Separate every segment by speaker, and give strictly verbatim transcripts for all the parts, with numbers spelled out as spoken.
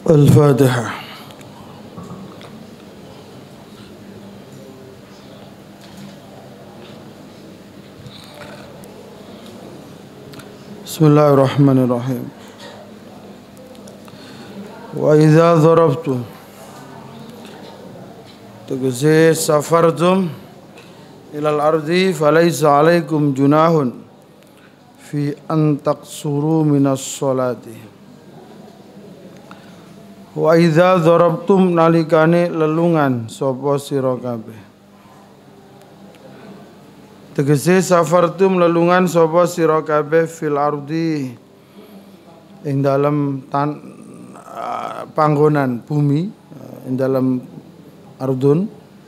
Speaker 1: Al-Fatihah. Bismillahirrahmanirrahim. Wa idza darabtum, tegese safartum ilal ardi falaysa alaikum junahun fi an taqsuru minas sholati. Wa idza darabtum, nalikane lelungan sapa sira kabeh. Tegese safartum lelungan sapa sira kabeh fil ardi ing dalam tan uh, panggonan bumi, uh, ing dalam ardun.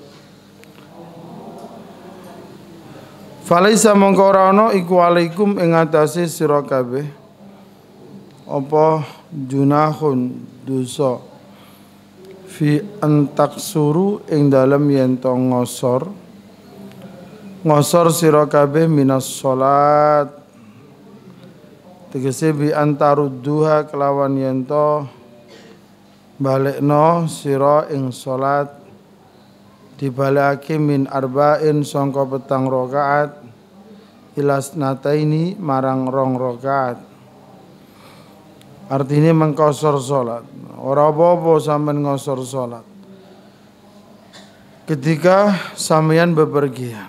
Speaker 1: Falaisa mongko ora ana iku alaikum ing atase sira kabeh apa junahun dosa fi antaksuru ing dalem yen to ngosor ngosor sira kabeh minas salat, tegese bi antarudduha kelawan yen to balekno sira ing salat dibalekake min arba'in sangka petang rakaat ilas nataini marang rong rakaat. Artinya mengkosor salat. Ora apa-apa sampean ngosor salat ketika sampean bepergian.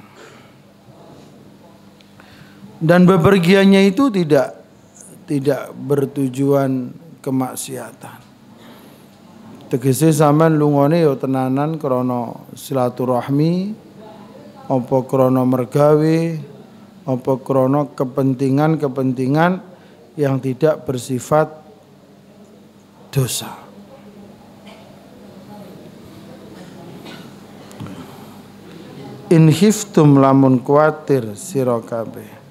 Speaker 1: Dan bepergiannya itu tidak tidak bertujuan kemaksiatan. Tegese sampean lungone ya tenanan krana silaturahmi, apa krana mergawe, apa krana kepentingan-kepentingan yang tidak bersifat dosa. In khiftum lamun kuatir sira kabeh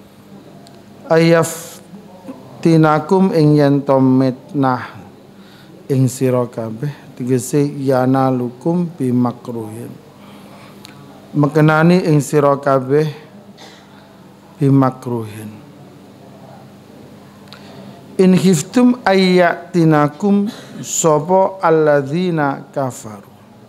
Speaker 1: ayaf tinakum ing yen to mitnah ing sira kabeh, tegese yana lukum bi makruhin mekenani ing sira kabeh bi makruhin. In khiftum ayyatinakum sapa alladzina kafaru.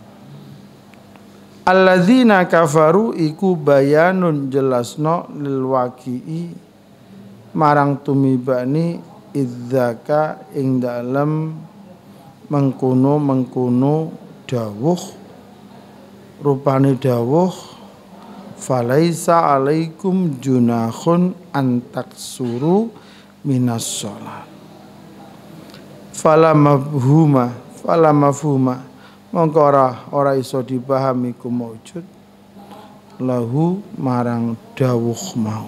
Speaker 1: Alladzina kafaru iku bayanun jelasno lil waqi'i marang tumibani idzaka ing dalem mengkono-mengkono dawuh rupane dawuh falaisa alaikum junahun antaksuru minas sholat. Fala mafhuma fala mafhuma mongko ora ora iso dipahami ku maujud lahu marang dawuh mau.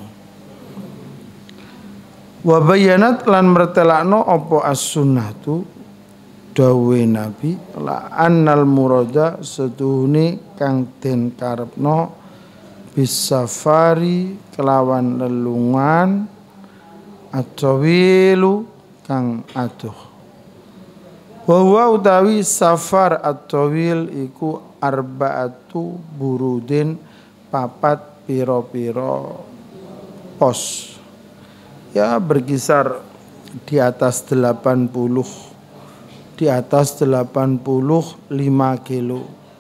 Speaker 1: Wa bayanat lan mertelakno apa as-sunnatu dawe nabi la annal murada setuhune kang den karepno bisafari kelawan lelungan at-tawilu kang adoh. Wa huwa utawi safar at-tawil iku arba'atu burudin papat pira-pira pos. Ya berkisar di atas delapan puluh di atas delapan puluh lima kilo.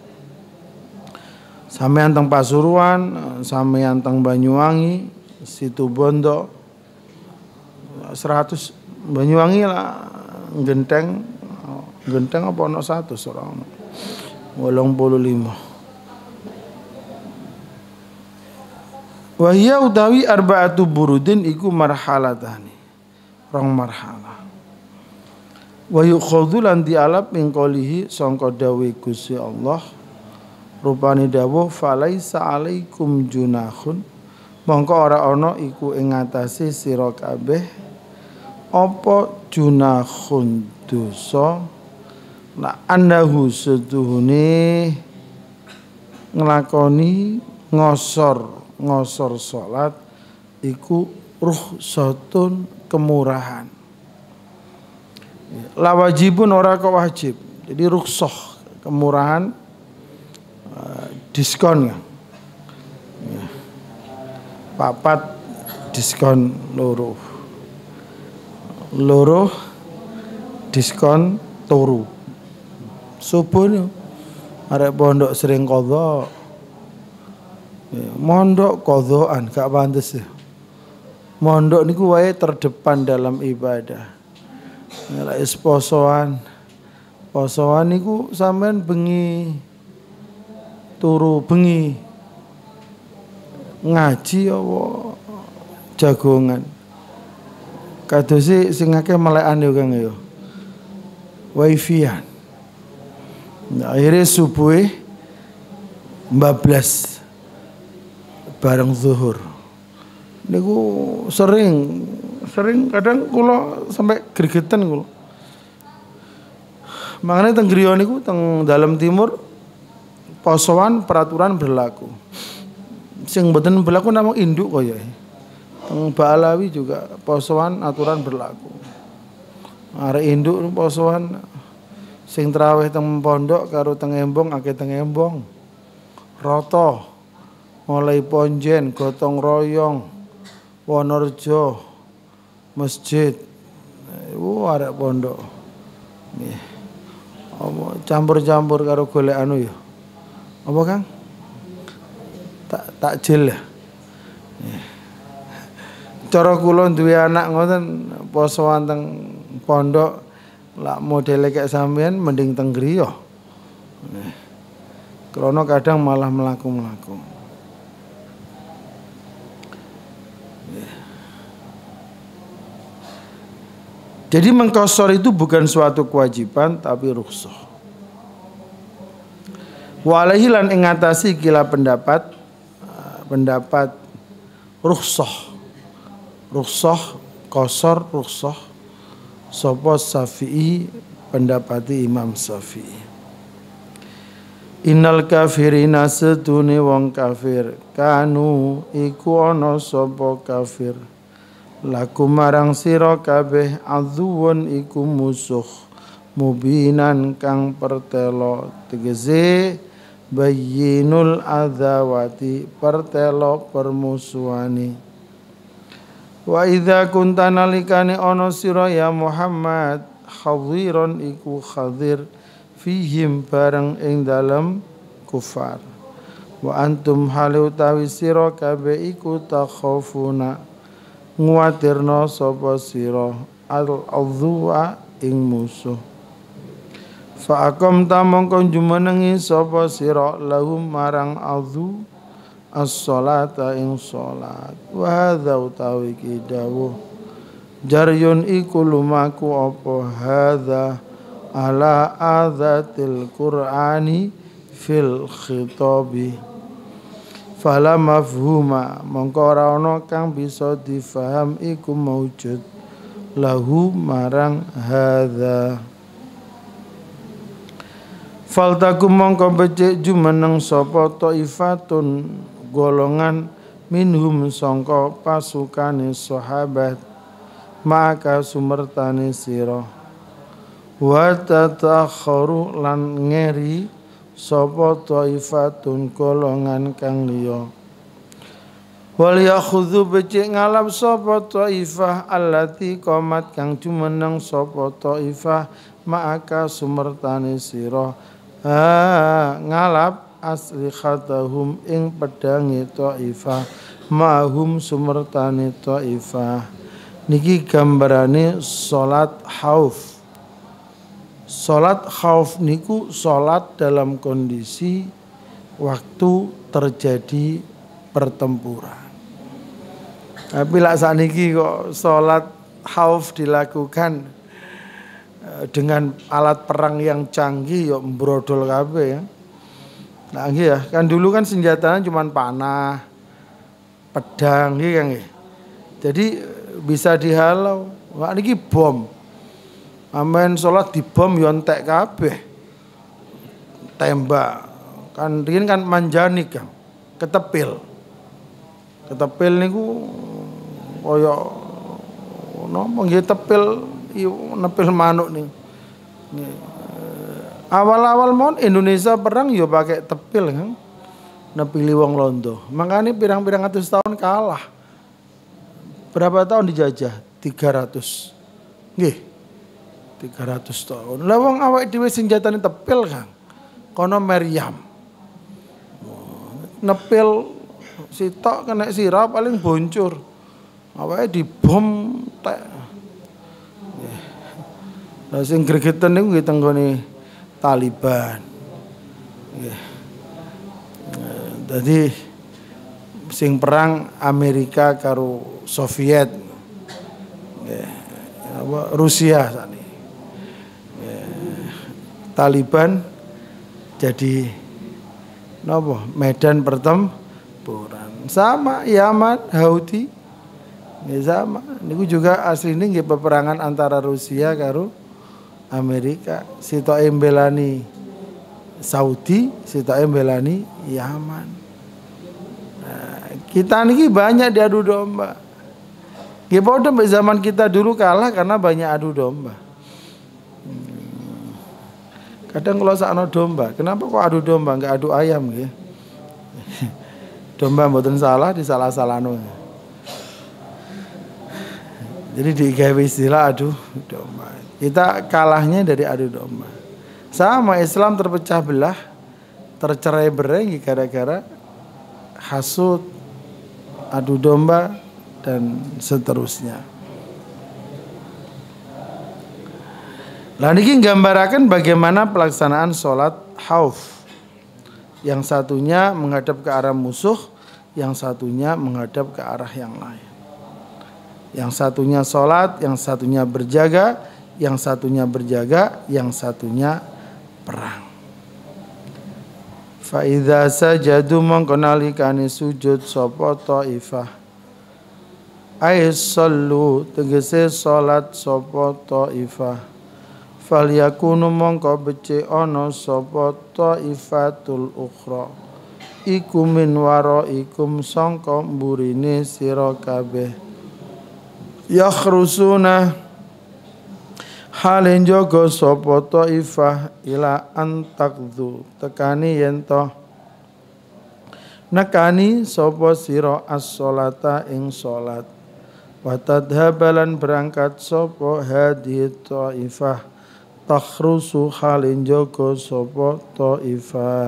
Speaker 1: Sampeyan teng Pasuruan, sampeyan teng Banyuwangi, Situbondo seratus, Banyuwangi lah genteng genteng apa ono seratus ora ono wolong puluh lima. Wahya utawi arba'atu burudin iku marhalatani rong marhalah. Wa yukhadhu lan dialap min qolihi sangka dawuh Gusti Allah rupane dawuh falaisa alaikum junahun mongko ora ana iku ing ngatasé sira kabeh apa junahun dosa la annahu seduhune nglakoni ngosor ngosor salat iku rukhsatun kemurahan. La wajibun ora kok wajib. Jadi rukhsah kemurahan uh, diskon ya. Papat diskon loro. Loro diskon turu. Subuh nih arek pondok sering qadha. Ya, mondok qadhaan gak pantes ya. Mondok niku wae terdepan dalam ibadah. Nek wis posoan, posoan niku sampean bengi turu bengi ngaji apa jagongan. Kadose sing akeh melekan yo Kang yo. Wifi-an. Nah, akhirnya subuh bablas bareng zuhur. Niku sering sering kadang kula sampai gregetan kula. Makanya teng griya niku teng dalam timur posoan peraturan berlaku. Sing mboten berlaku namung induk kaya. Teng Balawi juga posoan aturan berlaku. Arek induk posoan sing traweh teng pondok karo teng embong akeh teng embong. Rata mulai Ponjen, gotong royong, Wonorejo, masjid. Iku arek pondok. Nggih. Apa campur-campur karo golek anu ya. Apa Kang? Tak takjil ya. Cara kula duwe anak ngoten posoan teng pondok lak modele kayak sampean mending teng griya. Krana kadang malah melaku-melaku. Jadi mengkosor itu bukan suatu kewajiban tapi rukhsah. Wa alaihi lan ing ngatasi kila pendapat pendapat rukhsah. Rukhsah kosor rukhsah sapa Syafi'i pendapati Imam Syafi'i. Innal kafirina sedune wong kafir kanu iku ana sapa kafir laku marang sira kabeh azuwun iku musuh mubinan kang pertelo tegese bayyinul adzawati pertelo permusuhane. Wa idza kunta nalikane ana sira ya Muhammad khadhiran iku khadir fihim bareng ing dalem kufar wa antum halu tawi sira kabeh iku takhafuna nguwatirna sapa sira al-adzuwa ing musuh fa akom ta mongko jumenengi sapa sira lahum marang adzu as-salata ing salat wa hadza utawi ki dawuh jaryun iku lumaku apa hadza ala adzatil qur'ani fil khitabi fala mafhuma mongko ora ana kang bisa difaham iku maujud lahu marang hadza faltakum mongko becik jumeneng sapa taifatun golongan minhum sangka pasukane sahabat maka sumertane sira wa tatakharu lan ngeri sapa taifatun golongan kang liya wal yakhudhu becik ngalap sapa taifah allati qomat kang jumeneng sapa taifah maka sumertane sira ha ngalap aslikhatahum ing pedange taifah mahum sumertane taifah niki gambarane salat khauf. Salat khauf niku salat dalam kondisi waktu terjadi pertempuran. Tapi lak saniki kok salat khauf dilakukan dengan alat perang yang canggih yo mbrodol kabeh ya. Nah nggih ya, kan dulu kan senjatanya cuma panah, pedang nggih kan nggih. Jadi bisa dihalau. Wah niki bom. Amen salat dibom yo entek kabeh. Tembak. Kan riyen kan manjanik kan. Ketepil. Ketepil niku kaya napa nggih tepil nepil manuk nih. Awal-awal mon Indonesia perang yo pakai tepil kan. Nepili wong londo. Makanya pirang-pirang atus tahun kalah. Berapa tahun dijajah? tiga ratus. Nggih. tiga ratus tahun. Lah wong awake dhewe senjatane tepil, Kang. Kono meriam. Nepil sitok kena sirah paling boncur. Awake dibom tek. Nggih. Lah sing gregeten niku nggih tenggone Taliban. Nggih. Dadi sing perang Amerika karo Soviet. Nggih. Apa Rusia sakniki. Taliban jadi napa medan pertempuran sama Yaman Houthi nggih sama niku juga asline nggih peperangan antara Rusia karo Amerika sitoke mbelani Saudi sitoke mbelani Yaman. Nah, kita niki banyak diadu domba. Nggih padha mbek zaman kita dulu kalah karena banyak adu domba. Kadang kalau sakno domba, kenapa kok adu domba enggak adu ayam nggih? Domba mboten salah disalah-salahno. Jadi digawe istilah adu domba. Kita kalahnya dari adu domba. Sama Islam terpecah belah, tercerai-berai gara-gara hasud, adu domba dan seterusnya. Lah niki nggambaraken bagaimana pelaksanaan sholat khauf. Yang satunya menghadap ke arah musuh, yang satunya menghadap ke arah yang lain. Yang satunya sholat, yang satunya berjaga, yang satunya berjaga, yang satunya perang. Fa idza sajadu mongko nalikane sujud sapa taifah. Ai sallu tegese salat sapa taifah. Fal yakunu mongko becik ana sapa taifatul ukhra iku min waraikum sangka mburine sira kabeh yakhrusuna halen jaga sapa taifah ila antakdzu tekani yen to nekani sapa sira as-sholata ing salat wa tadhabalan berangkat sapa hadhihi taifah takhrusu halin joko sopo taifah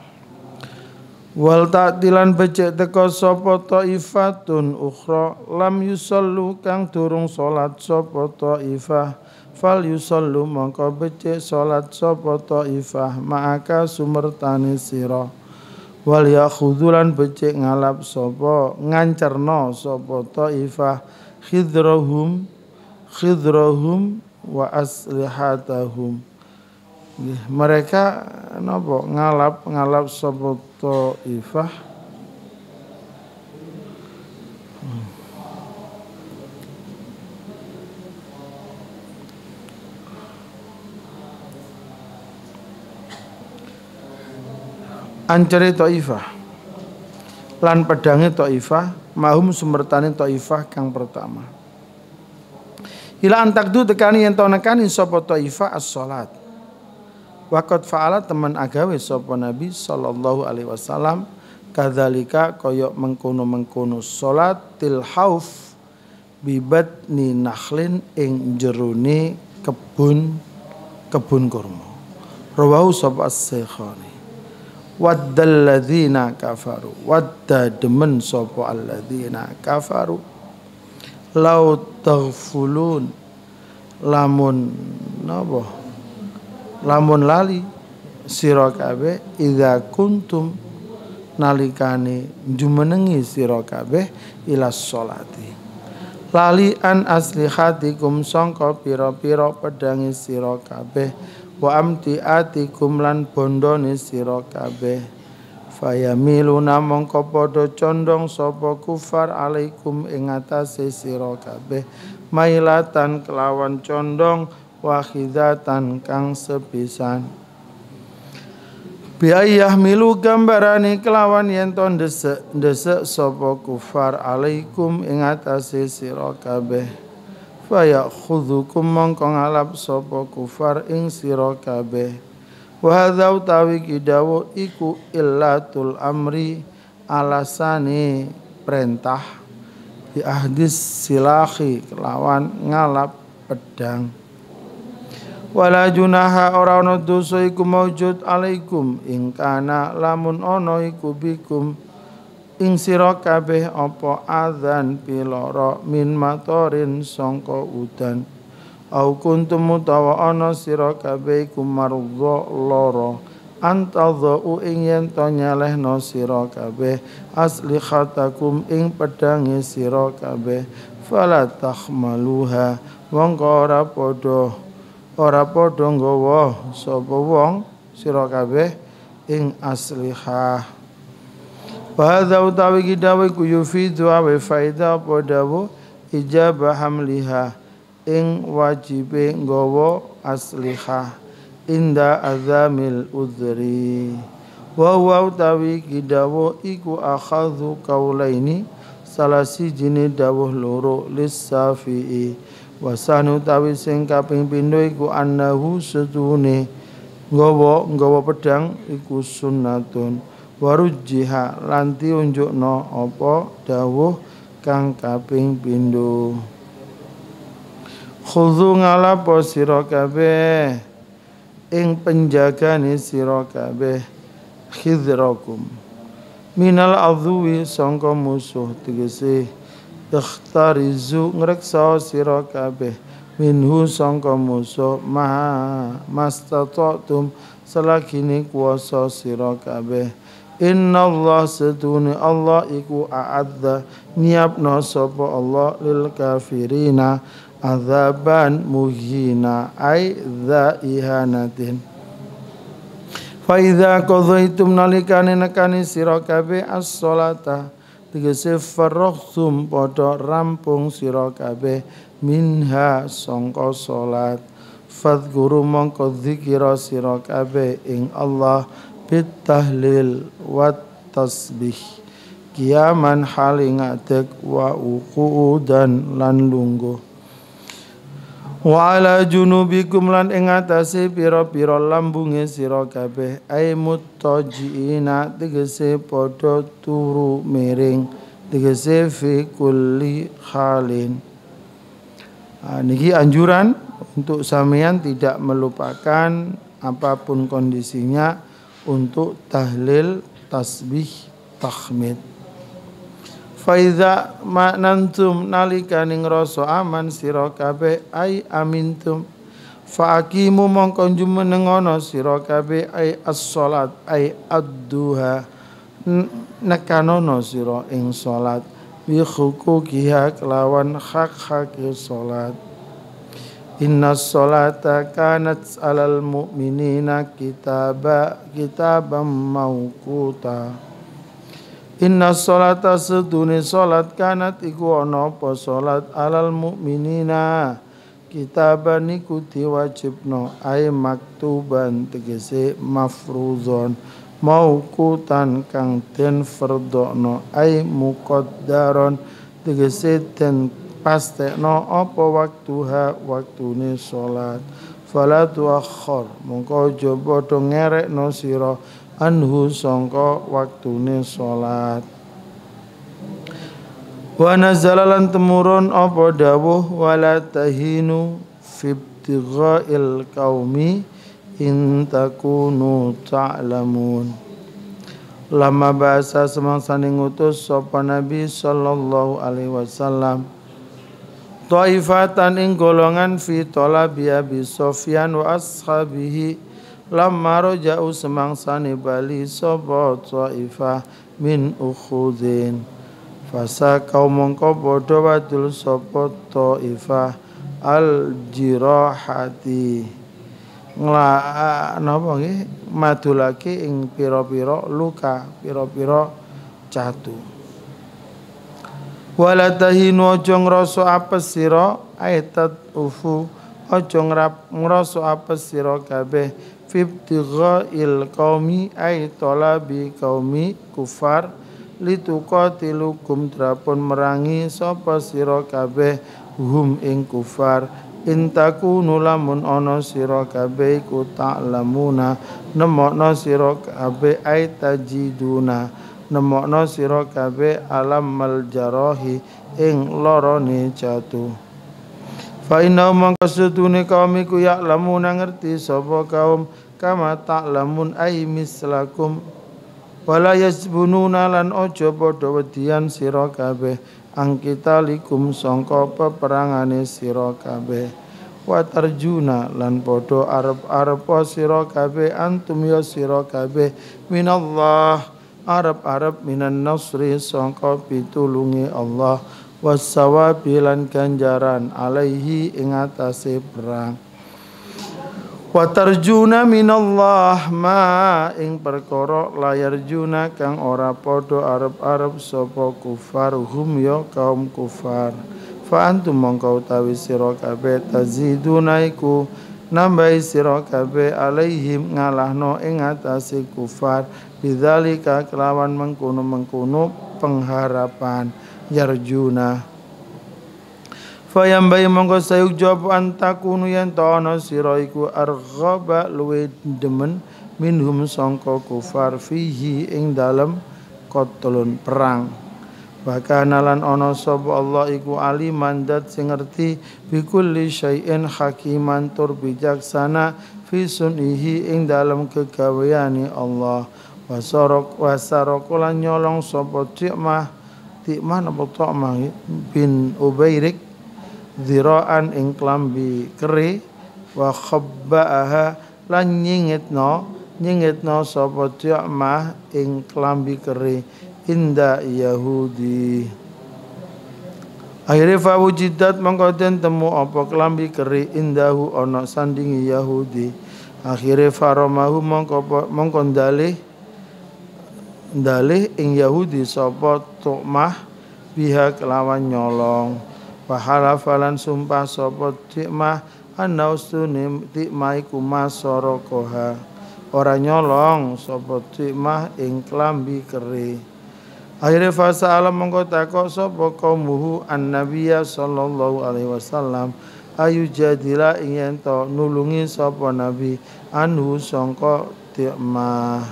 Speaker 1: wal ta'tilan becek teko sopo taifatun ukhra lam yusallu kang durung salat sopo taifah fal yusallu mongko becek salat sopo taifah ma'aka sumertani sira wal yakhudulan becek ngalap sopo ngancerno sopo taifah khidrahum khidrahum wa aslihatahum. Mereka napa ngalap ngalap sapa taifah ancere taifah lan pedange taifah mahum sumertane taifah kang pertama. Ila antakdu tekani yen to nekani sapa taifah as-salat. Waqat fa'ala teman agawe sapa Nabi sallallahu alaihi wasallam kadzalika kaya mengkono-mengkono salat til hauf bibatni nakhlin ing jerone kebun kebun kurma. Rawahu sapa as-Syekhani. Waddal ladzina kafaru wadda demen sapa alladzina kafaru lau taghfulun lamun napa lamun lali sira kabeh idza kuntum nalikane jumenengi sira kabeh ila sholati lali an aslihatikum sangka pira-pira pedangi sira kabeh wa amtiatikum lan bondone sira kabeh fayamiluna mongko padha condong sapa kufar alaikum ing atase sira kabeh mailatan kelawan condong wahidatan kang sepisan biayah milu gambarane kelawan yen to ndesek-ndesek sapa kufar alaikum ing atase sira kabeh faya khudzukum mongko ngalap sapa kufar ing sira kabeh. Wa hadza utawi kidawu iku illatul amri alasane perintah di ahdis silahi kelawan ngalap pedang Wala junaha ora ana dosa iku maujud alaikum ing kana lamun ana iku bikum ing sira kabeh apa adzan piloro min matorin sangka udan au kuntum mutawa ana sira kabeh iku marudha lara antadhu ing yen to nyalehno sira kabeh aslihatakum ing pedange sira kabeh fala takhmaluha mongko ora padha ora padha nggawa sapa wong sira kabeh ing aslihah. Wahadha utawi kidawe ku yufidu awe faida podawo ijabah hamliha ing wajibe nggawa aslihah inda azamil udhri wa huwa utawi kidawo iku akhadhu kaulaini salah sijine dawuh loro lissafi'i wasanu utawi sing kaping pindho iku annahu setune nggawa nggawa pedang iku sunnatun warujiha lanti unjukno apa dawuh kang kaping pindho khudhu ngalapo sira kabeh ing penjagane sira kabeh khidrakum minal adhuwi sangka musuh tegese ikhtarizu ngreksa sira kabeh minhu sangka musuh ma mastata'tum selagine kuwasa sira kabeh. Inna Allah setune Allah iku a'adza nyiapno sapa Allah lil kafirina azaban muhina ai dza ihanatin. Fa idza qadaitum nalikane nekani sira kabeh as-sholata tegese faraghtum padha rampung sira kabeh minha sangka salat fadhkuru mongko dzikira sira kabeh ing Allah bitahlil wa tasbih kiaman haling ngadeg wa uqudan lan lungguh wa ala junubikum lan ing atase pira-pira lambunge sira kabeh ai muttajiina tegese padha turu miring tegese fi kulli halin. Nah, niki anjuran untuk sampeyan tidak melupakan apapun kondisinya untuk tahlil, tasbih, tahmid. Faiza ma'nantum nalikane ngrasa aman sira kabeh ai amintum fa aqimu mongko jumenengono sira kabeh ai as-shalat ai ad-duha nekanono sira ing salat bi huquqiha kelawan hak-hak salat. Inna sholata kanat alal mu'minina kitaba kitabam mawquta. Inna sholata sedune sholat kanat iku ana apa sholat alal mu'minina kitaban iku diwajibno ay maktuban tegese mafrudhon mawqutan kang den fardhono ay muqaddaron tegese den pastekno apa waktuha waktune salat fala tuakhir mongko aja padha ngerekno sira anhu sangka waktune salat. Wa nazala lan temurun apa dawuh wala tahinu fi ibtigha'il qaumi in takunu ta'lamun. Lama bahasa semangsane ngutus sapa Nabi sallallahu alaihi wasallam taifatan ing golongan fi talabi Abi Sufyan wa ashabihi lamma raja'u semangsane bali sapa taifah min ukhudin fasa kaum mongko padha wadul sapa taifah al jirahati ngla napa nggih madulake ing pira-pira luka pira-pira catu. Wala tahinu aja ngrasa apes sira aitat ufu aja ngrasa apes sira kabeh fibtighail qaumi ay talabi qaumi kufar lituqatilukum drapun merangi sapa sira kabeh hum ing kufar intakunu lamun ana sira kabeh ku ta'lamuna nemokno sira kabeh ay tajiduna nemokno sira kabeh alam mal jarahi ing larane jatuh Fa inna mangka sedune kaum iku ya'lamuna ngerti sapa kaum kama ta'lamun ay mislakum wala yasbununa lan ojo padha wedian sira kabeh angkitalikum sangka peperangane sira kabeh wa tarjuna lan padha arep-arep sira kabeh antum ya sira kabeh minallah arep-arep minan nasri sangka pitulungi Allah wassawabi lan ganjaran alaihi ing atase perang wa tarjuna minallah ma ing perkara layar juna kang ora padha arep-arep sapa kufar hum ya kaum kufar fa antum mongko utawi sira kabeh taziduna iku nambahi sira kabeh alaihim ngalahno ing atase kufar bidzalika kelawan mengkono-mengkono pengharapan yarjuna Fayam bayi mongko sayuk jawab antakunu yen ta ana sira iku arghaba luwe demen minhum sangka kufar fihi ing dalem qatlun perang bakana lan ana sapa Allah iku aliman dat sing ngerti bikulli syai'in hakiman tur bijaksana fi sunihi ing dalem kegaweane Allah wasarok wasarok lan nyolong sapa tikmah tikmah napa tikmah bin ubairik ziraan ing klambi keri wa khabbaaha lan nyingitno nyingitno sapa Ti'mah ing klambi keri inda Yahudi akhire fa wujidat mongko den temu apa klambi keri indahu ana sandingi Yahudi akhire faramahu mongko mongko dalih dalih ing Yahudi sapa Ti'mah biha kelawan nyolong Pahala falan sumpah sapa Tikmah anaustune Tikmah iku masarakoha ora nyolong sapa Tikmah ing klambi keri akhire fasa alam mongko takok sapa kaumuhu annabiyya sallallahu alaihi wasallam ayu jadila ing ento nulungi sapa nabi anhu sangka Tikmah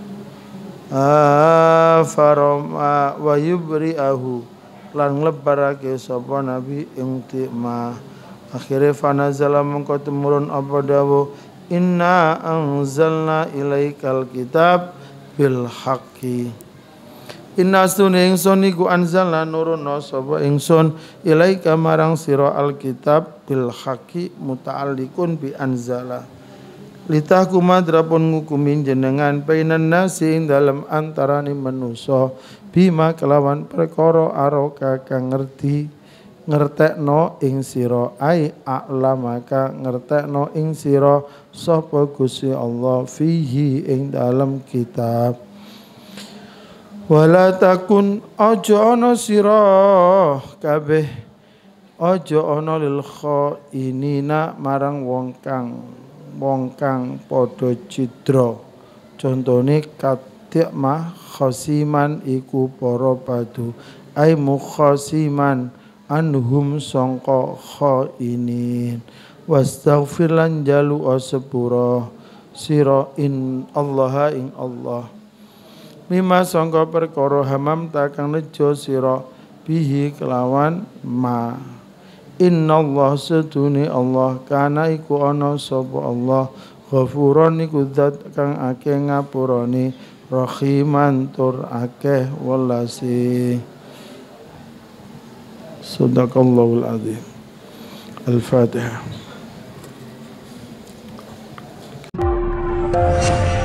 Speaker 1: ah farama wa yubri'ahu lan nglebarake sapa nabi ing Tikmah akhire fanazala mongko tumurun apa dawuh inna anzalna ilaikal kitab bil haqqi inna sunni ingsun iku anzalna nuruna sapa ingsun ilaika marang sira alkitab bil haqqi muta'alliqun bi anzala litahku madrapun ngukumin jenengan painan nasi ing dalem antarane manusa bima kelawan perkara aroka kang ngerti ngertekno ing sira ai a'lamaka ngertekno ing sira sapa Gusti Allah fihi ing dalem kitab wala takun aja ana sira kabeh aja ana lil khainina marang wong kang wong kang padha cidra contone Tikmah khasiman iku para padu ai mukhasiman anhum sangka khainin wastaghfir lan jalu sepura sira in Allah ing Allah mimma sangka perkara hamam ta kang nejo sira bihi kelawan ma innallaha satune Allah kana iku ana sapa Allah ghafuron iku zat kang akeh ngapurane rahiman tur akeh walasi sadaqallahul azim al-fatihah